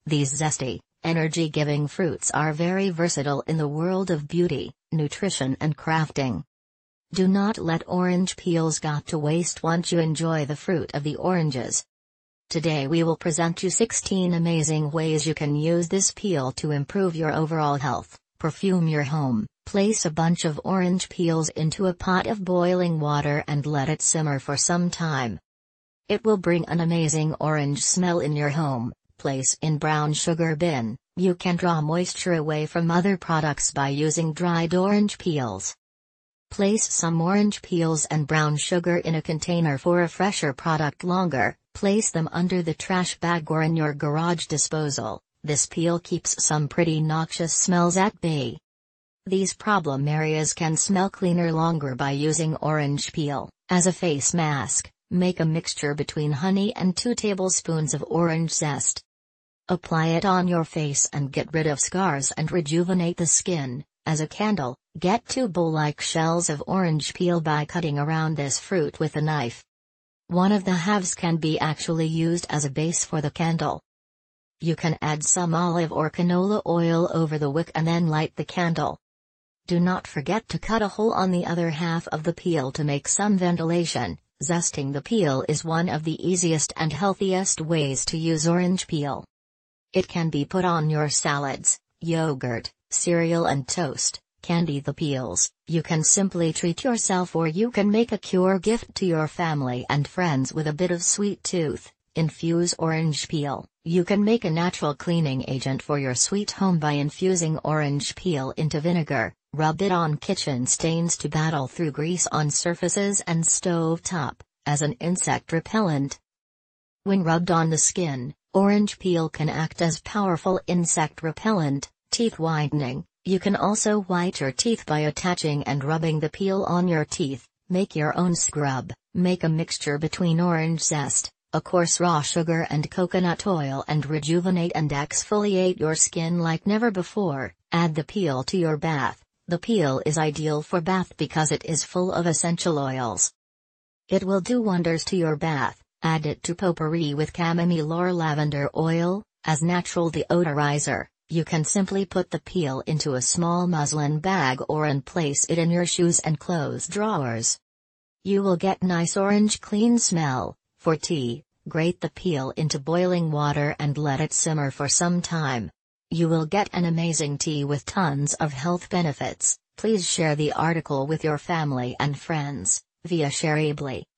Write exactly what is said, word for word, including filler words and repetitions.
These zesty, energy-giving fruits are very versatile in the world of beauty, nutrition and crafting. Do not let orange peels go to waste once you enjoy the fruit of the oranges. Today we will present you sixteen amazing ways you can use this peel to improve your overall health, perfume your home. Place a bunch of orange peels into a pot of boiling water and let it simmer for some time. It will bring an amazing orange smell in your home. Place in brown sugar bin. You can draw moisture away from other products by using dried orange peels. Place some orange peels and brown sugar in a container for a fresher product longer. Place them under the trash bag or in your garage disposal. This peel keeps some pretty noxious smells at bay. These problem areas can smell cleaner longer by using orange peel. As a face mask, make a mixture between honey and two tablespoons of orange zest. Apply it on your face and get rid of scars and rejuvenate the skin. As a candle, get two bowl-like shells of orange peel by cutting around this fruit with a knife. One of the halves can be actually used as a base for the candle. You can add some olive or canola oil over the wick and then light the candle. Do not forget to cut a hole on the other half of the peel to make some ventilation. Zesting the peel is one of the easiest and healthiest ways to use orange peel. It can be put on your salads, yogurt, cereal and toast. Candy the peels. You can simply treat yourself or you can make a cure gift to your family and friends with a bit of sweet tooth. Infuse orange peel. You can make a natural cleaning agent for your sweet home by infusing orange peel into vinegar. Rub it on kitchen stains to battle through grease on surfaces and stove top, as an insect repellent. When rubbed on the skin, orange peel can act as powerful insect repellent. Teeth whitening. You can also white your teeth by attaching and rubbing the peel on your teeth. Make your own scrub. Make a mixture between orange zest, a coarse raw sugar and coconut oil and rejuvenate and exfoliate your skin like never before. Add the peel to your bath. The peel is ideal for bath because it is full of essential oils. It will do wonders to your bath. Add it to potpourri with chamomile or lavender oil, as natural deodorizer. You can simply put the peel into a small muslin bag or and place it in your shoes and clothes drawers. You will get nice orange clean smell. For tea, grate the peel into boiling water and let it simmer for some time. You will get an amazing tea with tons of health benefits. Please share the article with your family and friends, via Shareably.